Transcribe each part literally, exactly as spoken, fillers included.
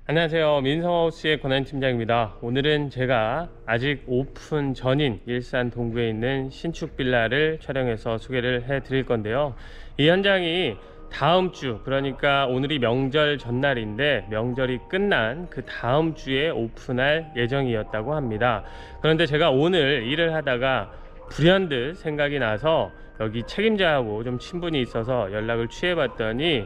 안녕하세요. 민성하우스의 권한 팀장입니다. 오늘은 제가 아직 오픈 전인 일산 동구에 있는 신축 빌라를 촬영해서 소개를 해 드릴 건데요. 이 현장이 다음 주, 그러니까 오늘이 명절 전날인데 명절이 끝난 그 다음 주에 오픈할 예정이었다고 합니다. 그런데 제가 오늘 일을 하다가 불현듯 생각이 나서 여기 책임자하고 좀 친분이 있어서 연락을 취해 봤더니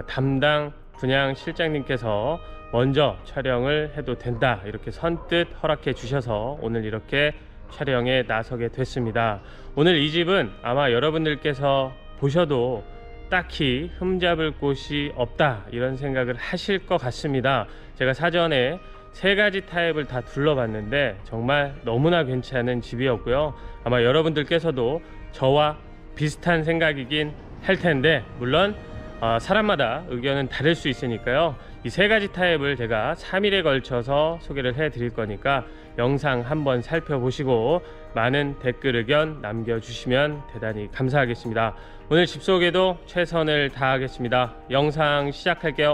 담당 분양 실장님께서 먼저 촬영을 해도 된다 이렇게 선뜻 허락해 주셔서 오늘 이렇게 촬영에 나서게 됐습니다. 오늘 이 집은 아마 여러분들께서 보셔도 딱히 흠잡을 곳이 없다 이런 생각을 하실 것 같습니다. 제가 사전에 세 가지 타입을 다 둘러봤는데 정말 너무나 괜찮은 집이었고요. 아마 여러분들께서도 저와 비슷한 생각이긴 할 텐데 물론 어, 사람마다 의견은 다를 수 있으니까요. 이 세 가지 타입을 제가 삼 일에 걸쳐서 소개를 해 드릴 거니까 영상 한번 살펴보시고 많은 댓글 의견 남겨주시면 대단히 감사하겠습니다. 오늘 집 소개도 최선을 다하겠습니다. 영상 시작할게요.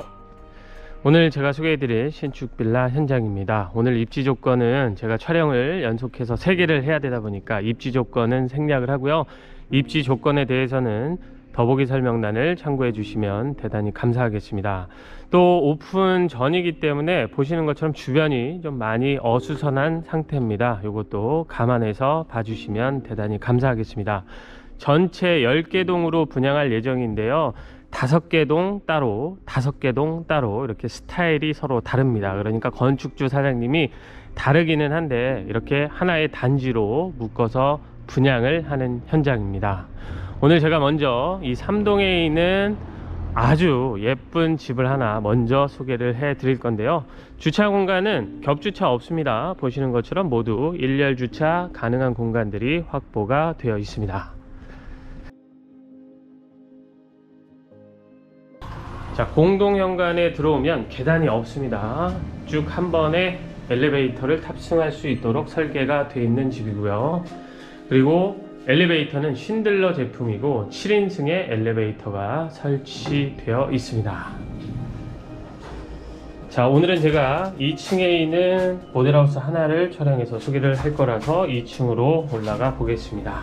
오늘 제가 소개해 드릴 신축 빌라 현장입니다. 오늘 입지 조건은 제가 촬영을 연속해서 세 개를 해야 되다 보니까 입지 조건은 생략을 하고요. 입지 조건에 대해서는 더보기 설명란을 참고해 주시면 대단히 감사하겠습니다. 또 오픈 전이기 때문에 보시는 것처럼 주변이 좀 많이 어수선한 상태입니다. 이것도 감안해서 봐주시면 대단히 감사하겠습니다. 전체 열 개 동으로 분양할 예정인데요. 다섯 개 동 따로, 다섯 개 동 따로 이렇게 스타일이 서로 다릅니다. 그러니까 건축주 사장님이 다르기는 한데 이렇게 하나의 단지로 묶어서 분양을 하는 현장입니다. 오늘 제가 먼저 이 삼 동에 있는 아주 예쁜 집을 하나 먼저 소개를 해 드릴 건데요. 주차 공간은 겹주차 없습니다. 보시는 것처럼 모두 일렬 주차 가능한 공간들이 확보가 되어 있습니다. 자, 공동 현관에 들어오면 계단이 없습니다. 쭉 한 번에 엘리베이터를 탑승할 수 있도록 설계가 되어 있는 집이고요. 그리고 엘리베이터는 쉰들러 제품이고 칠 인승의 엘리베이터가 설치되어 있습니다. 자, 오늘은 제가 이 층에 있는 모델하우스 하나를 촬영해서 소개를 할 거라서 이 층으로 올라가 보겠습니다.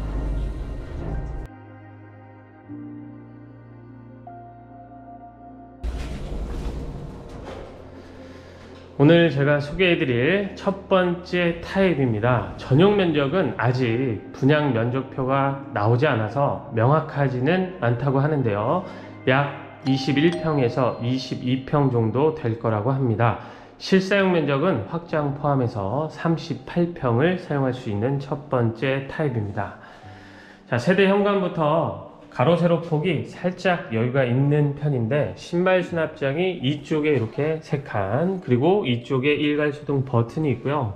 오늘 제가 소개해드릴 첫 번째 타입입니다. 전용 면적은 아직 분양 면적표가 나오지 않아서 명확하지는 않다고 하는데요. 약 이십일 평에서 이십이 평 정도 될 거라고 합니다. 실사용 면적은 확장 포함해서 삼십팔 평을 사용할 수 있는 첫 번째 타입입니다. 자, 세대 현관부터 가로 세로 폭이 살짝 여유가 있는 편인데 신발 수납장이 이쪽에 이렇게 세 칸, 그리고 이쪽에 일괄 수동 버튼이 있고요.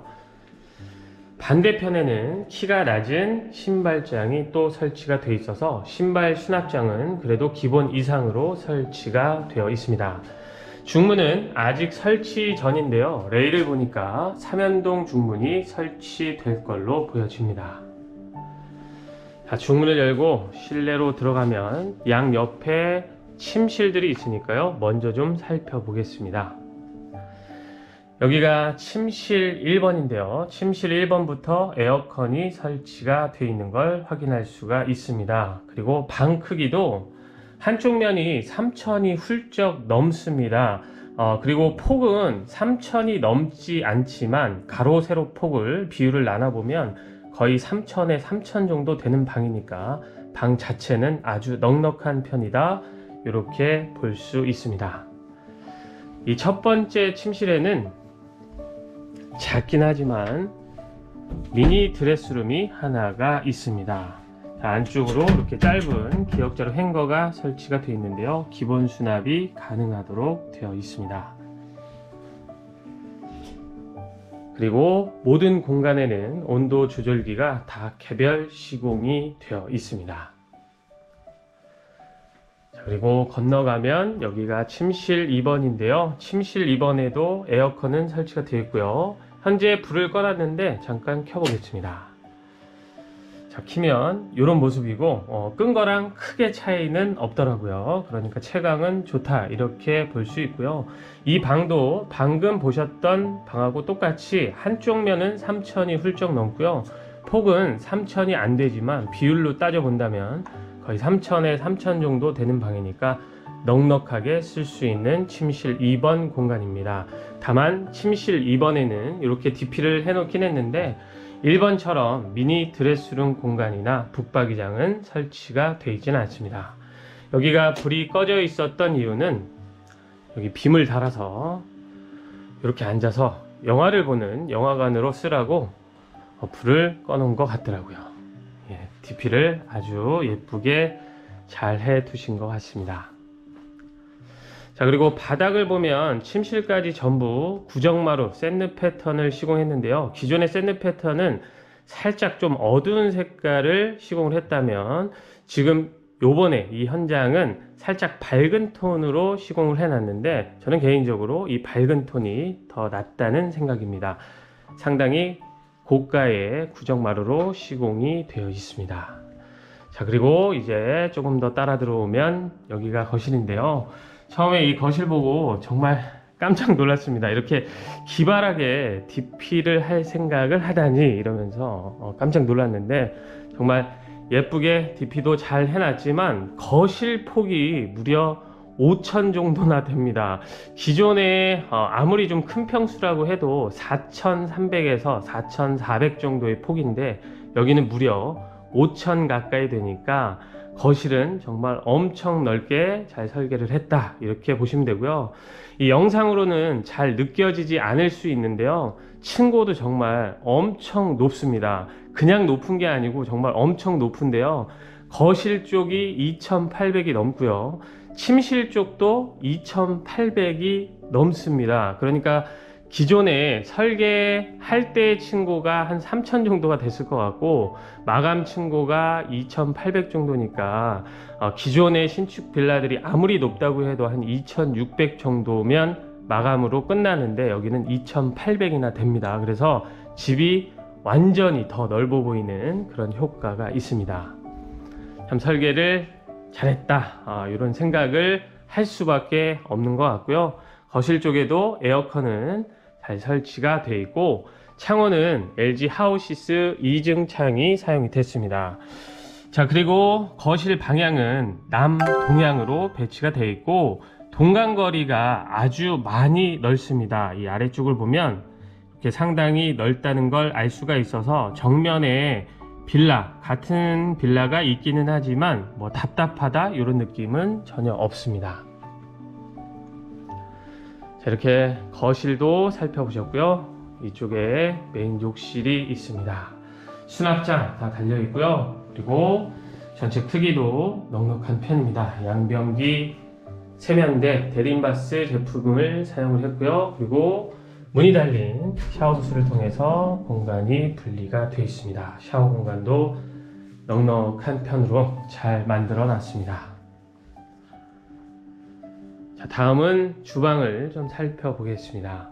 반대편에는 키가 낮은 신발장이 또 설치가 되어 있어서 신발 수납장은 그래도 기본 이상으로 설치가 되어 있습니다. 중문은 아직 설치 전인데요. 레일을 보니까 삼연동 중문이 설치될 걸로 보여집니다. 자, 중문을 열고 실내로 들어가면 양 옆에 침실들이 있으니까요. 먼저 좀 살펴보겠습니다. 여기가 침실 일 번인데요. 침실 일 번부터 에어컨이 설치가 되어 있는 걸 확인할 수가 있습니다. 그리고 방 크기도 한쪽 면이 삼천이 훌쩍 넘습니다. 어, 그리고 폭은 삼천이 넘지 않지만 가로 세로 폭을 비율을 나눠보면 거의 삼천에 삼천 정도 되는 방이니까 방 자체는 아주 넉넉한 편이다 이렇게 볼 수 있습니다. 이 첫 번째 침실에는 작긴 하지만 미니 드레스룸이 하나가 있습니다. 자, 안쪽으로 이렇게 짧은 기역자로 행거가 설치가 되어 있는데요. 기본 수납이 가능하도록 되어 있습니다. 그리고 모든 공간에는 온도 조절기가 다 개별 시공이 되어 있습니다. 자, 그리고 건너가면 여기가 침실 이 번인데요. 침실 이 번에도 에어컨은 설치가 되어 있고요. 현재 불을 꺼놨는데 잠깐 켜보겠습니다. 자, 자, 키면 이런 모습이고 어, 끈 거랑 크게 차이는 없더라고요. 그러니까 채광은 좋다 이렇게 볼 수 있고요. 이 방도 방금 보셨던 방하고 똑같이 한쪽 면은 삼천이 훌쩍 넘고요. 폭은 삼천이 안 되지만 비율로 따져 본다면 거의 삼천에 삼천 정도 되는 방이니까 넉넉하게 쓸 수 있는 침실 이 번 공간입니다. 다만 침실 이 번에는 이렇게 디피를 해놓긴 했는데 일 번처럼 미니 드레스룸 공간이나 북박이장은 설치가 되어 있지는 않습니다. 여기가 불이 꺼져 있었던 이유는 여기 빔을 달아서 이렇게 앉아서 영화를 보는 영화관으로 쓰라고 불을 꺼놓은 것 같더라고요. 예, 디피를 아주 예쁘게 잘 해 두신 것 같습니다. 자, 그리고 바닥을 보면 침실까지 전부 구정마루 샌드 패턴을 시공했는데요. 기존의 샌드 패턴은 살짝 좀 어두운 색깔을 시공을 했다면 지금 요번에 이 현장은 살짝 밝은 톤으로 시공을 해놨는데 저는 개인적으로 이 밝은 톤이 더 낫다는 생각입니다. 상당히 고가의 구정마루로 시공이 되어 있습니다. 자, 그리고 이제 조금 더 따라 들어오면 여기가 거실인데요. 처음에 이 거실 보고 정말 깜짝 놀랐습니다. 이렇게 기발하게 디피를 할 생각을 하다니 이러면서 어, 깜짝 놀랐는데 정말 예쁘게 디피도 잘 해놨지만 거실 폭이 무려 오천 정도나 됩니다. 기존에 어, 아무리 좀 큰 평수라고 해도 사천삼백에서 사천사백 정도의 폭인데 여기는 무려 오천 가까이 되니까 거실은 정말 엄청 넓게 잘 설계를 했다 이렇게 보시면 되고요. 이 영상으로는 잘 느껴지지 않을 수 있는데요, 층고도 정말 엄청 높습니다. 그냥 높은 게 아니고 정말 엄청 높은데요, 거실 쪽이 이천팔백이 넘고요, 침실 쪽도 이천팔백이 넘습니다. 그러니까 기존에 설계할 때의 층고가 한 삼천 정도가 됐을 것 같고 마감 층고가 이천팔백 정도니까 어, 기존의 신축 빌라들이 아무리 높다고 해도 한 이천육백 정도면 마감으로 끝나는데 여기는 이천팔백이나 됩니다. 그래서 집이 완전히 더 넓어 보이는 그런 효과가 있습니다. 참 설계를 잘했다, 어, 이런 생각을 할 수밖에 없는 것 같고요. 거실 쪽에도 에어컨은 잘 설치가 되어 있고 창호는 엘지 하우시스 이중 창이 사용이 됐습니다. 자, 그리고 거실 방향은 남동향으로 배치가 되어 있고 동간거리가 아주 많이 넓습니다. 이 아래쪽을 보면 이렇게 상당히 넓다는 걸 알 수가 있어서 정면에 빌라, 같은 빌라가 있기는 하지만 뭐 답답하다 이런 느낌은 전혀 없습니다. 자, 이렇게 거실도 살펴보셨고요. 이쪽에 메인 욕실이 있습니다. 수납장 다 달려 있고요. 그리고 전체 크기도 넉넉한 편입니다. 양변기 세면대 대림바스 제품을 사용을 했고요. 그리고 문이 달린 샤워부스를 통해서 공간이 분리가 되어 있습니다. 샤워 공간도 넉넉한 편으로 잘 만들어 놨습니다. 자, 다음은 주방을 좀 살펴보겠습니다.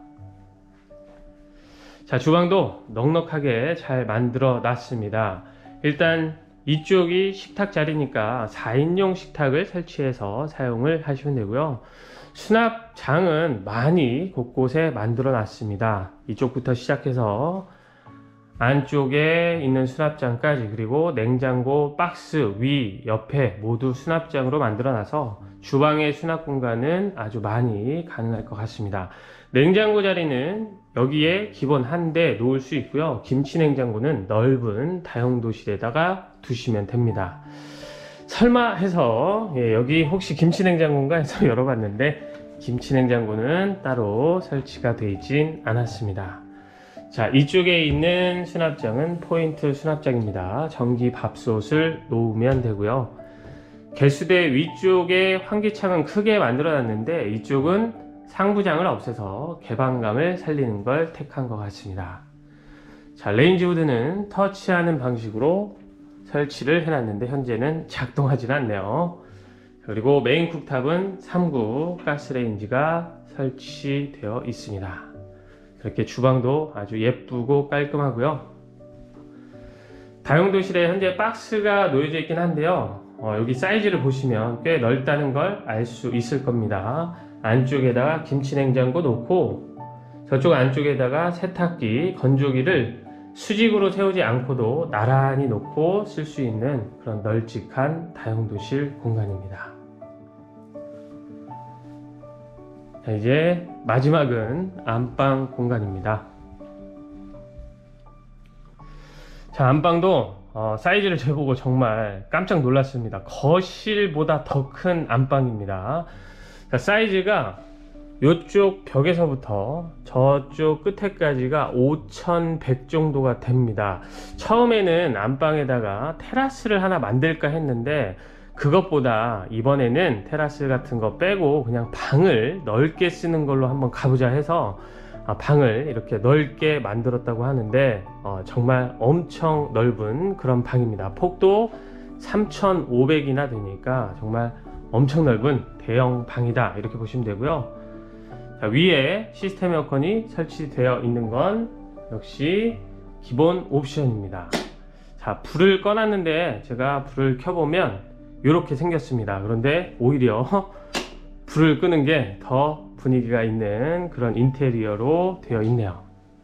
자, 주방도 넉넉하게 잘 만들어 놨습니다. 일단 이쪽이 식탁 자리니까 사 인용 식탁을 설치해서 사용을 하시면 되고요. 수납장은 많이 곳곳에 만들어 놨습니다. 이쪽부터 시작해서 안쪽에 있는 수납장까지, 그리고 냉장고 박스 위 옆에 모두 수납장으로 만들어 놔서 주방의 수납 공간은 아주 많이 가능할 것 같습니다. 냉장고 자리는 여기에 기본 한 대 놓을 수 있고요. 김치 냉장고는 넓은 다용도실에다가 두시면 됩니다. 설마 해서 예, 여기 혹시 김치 냉장고인가 해서 열어봤는데 김치 냉장고는 따로 설치가 되어 있진 않았습니다. 자, 이쪽에 있는 수납장은 포인트 수납장입니다. 전기 밥솥을 놓으면 되고요. 개수대 위쪽에 환기창은 크게 만들어 놨는데 이쪽은 상부장을 없애서 개방감을 살리는 걸 택한 것 같습니다. 자, 레인지우드는 터치하는 방식으로 설치를 해놨는데 현재는 작동하지 않네요. 그리고 메인 쿡탑은 삼 구 가스레인지가 설치되어 있습니다. 이렇게 주방도 아주 예쁘고 깔끔하고요. 다용도실에 현재 박스가 놓여져 있긴 한데요, 어, 여기 사이즈를 보시면 꽤 넓다는 걸 알 수 있을 겁니다. 안쪽에다가 김치냉장고 놓고 저쪽 안쪽에다가 세탁기, 건조기를 수직으로 세우지 않고도 나란히 놓고 쓸 수 있는 그런 널찍한 다용도실 공간입니다. 자, 이제 마지막은 안방 공간입니다. 자, 안방도 어, 사이즈를 재보고 정말 깜짝 놀랐습니다. 거실보다 더 큰 안방입니다. 자, 사이즈가 이쪽 벽에서부터 저쪽 끝에까지가 오천백 정도가 됩니다. 처음에는 안방에다가 테라스를 하나 만들까 했는데 그것보다 이번에는 테라스 같은 거 빼고 그냥 방을 넓게 쓰는 걸로 한번 가보자 해서 방을 이렇게 넓게 만들었다고 하는데 어, 정말 엄청 넓은 그런 방입니다. 폭도 삼천오백이나 되니까 정말 엄청 넓은 대형 방이다, 이렇게 보시면 되고요. 자, 위에 시스템 에어컨이 설치되어 있는 건 역시 기본 옵션입니다. 자, 불을 꺼놨는데 제가 불을 켜보면 이렇게 생겼습니다. 그런데 오히려 불을 끄는 게 더 분위기가 있는 그런 인테리어로 되어 있네요.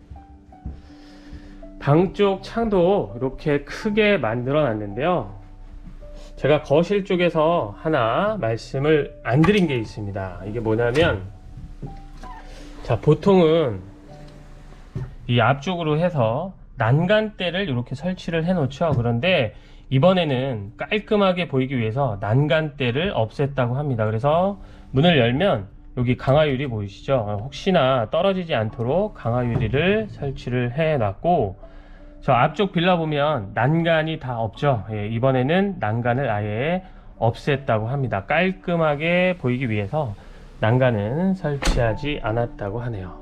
방 쪽 창도 이렇게 크게 만들어 놨는데요, 제가 거실 쪽에서 하나 말씀을 안 드린 게 있습니다. 이게 뭐냐면, 자, 보통은 이 앞쪽으로 해서 난간대를 이렇게 설치를 해 놓죠. 그런데 이번에는 깔끔하게 보이기 위해서 난간대를 없앴다고 합니다. 그래서 문을 열면 여기 강화유리 보이시죠? 혹시나 떨어지지 않도록 강화유리를 설치를 해 놨고, 저 앞쪽 빌라 보면 난간이 다 없죠. 예, 이번에는 난간을 아예 없앴다고 합니다. 깔끔하게 보이기 위해서 난간은 설치하지 않았다고 하네요.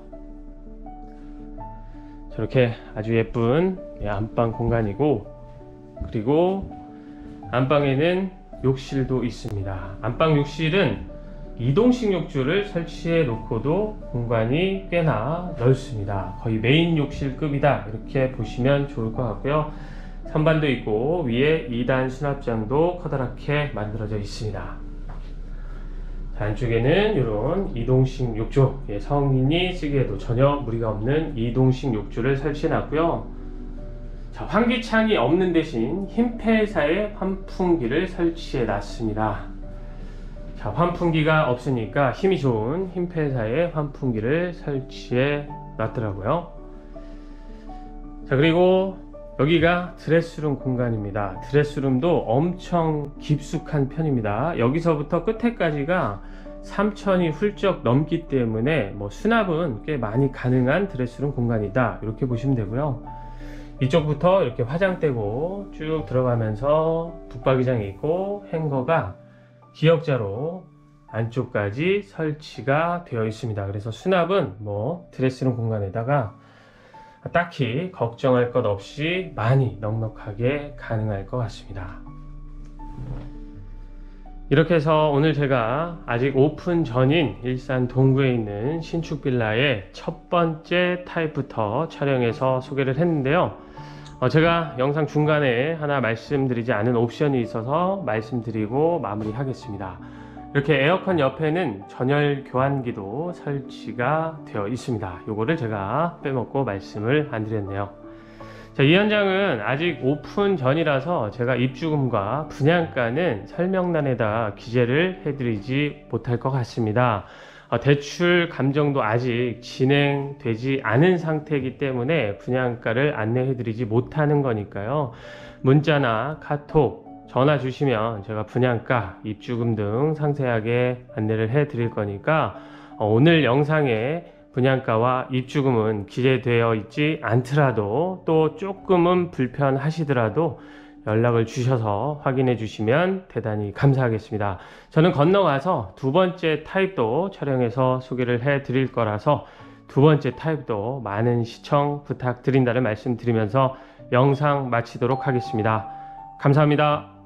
저렇게 아주 예쁜 안방 공간이고, 그리고 안방에는 욕실도 있습니다. 안방 욕실은 이동식 욕조를 설치해 놓고도 공간이 꽤나 넓습니다. 거의 메인 욕실급이다, 이렇게 보시면 좋을 것 같고요. 선반도 있고 위에 이 단 수납장도 커다랗게 만들어져 있습니다. 안쪽에는 이런 이동식 욕조, 예, 성인이 쓰기에도 전혀 무리가 없는 이동식 욕조를 설치해 놨고요. 자, 환기창이 없는 대신 흰폐사의 환풍기를 설치해 놨습니다. 자, 환풍기가 없으니까 힘이 좋은 흰폐사의 환풍기를 설치해 놨더라고요. 자, 그리고 여기가 드레스룸 공간입니다. 드레스룸도 엄청 깊숙한 편입니다. 여기서부터 끝에까지가 삼천이 훌쩍 넘기 때문에 뭐 수납은 꽤 많이 가능한 드레스룸 공간이다, 이렇게 보시면 되고요. 이쪽부터 이렇게 화장대고 쭉 들어가면서 붙박이장이 있고 행거가 기역자로 안쪽까지 설치가 되어 있습니다. 그래서 수납은 뭐 드레스룸 공간에다가 딱히 걱정할 것 없이 많이 넉넉하게 가능할 것 같습니다. 이렇게 해서 오늘 제가 아직 오픈 전인 일산 동구에 있는 신축 빌라의 첫 번째 타입부터 촬영해서 소개를 했는데요. 어, 제가 영상 중간에 하나 말씀드리지 않은 옵션이 있어서 말씀드리고 마무리하겠습니다. 이렇게 에어컨 옆에는 전열 교환기도 설치가 되어 있습니다. 요거를 제가 빼먹고 말씀을 안 드렸네요. 자, 이 현장은 아직 오픈 전이라서 제가 입주금과 분양가는 설명란에다 기재를 해드리지 못할 것 같습니다. 어, 대출 감정도 아직 진행되지 않은 상태이기 때문에 분양가를 안내해드리지 못하는 거니까요. 문자나 카톡, 전화 주시면 제가 분양가, 입주금 등 상세하게 안내를 해 드릴 거니까 어, 오늘 영상에 분양가와 입주금은 기재되어 있지 않더라도 또 조금은 불편하시더라도 연락을 주셔서 확인해 주시면 대단히 감사하겠습니다. 저는 건너가서 두 번째 타입도 촬영해서 소개를 해 드릴 거라서 두 번째 타입도 많은 시청 부탁드린다는 말씀 드리면서 영상 마치도록 하겠습니다. 감사합니다.